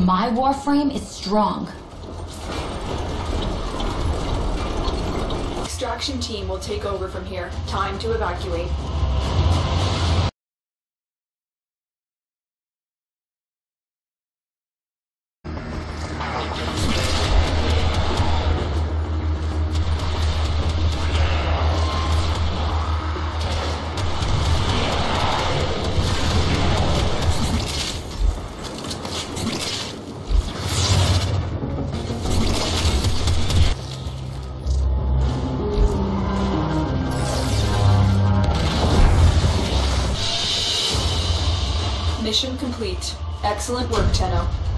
My Warframe is strong. Extraction team will take over from here. Time to evacuate. Mission complete. Excellent work, Tenno.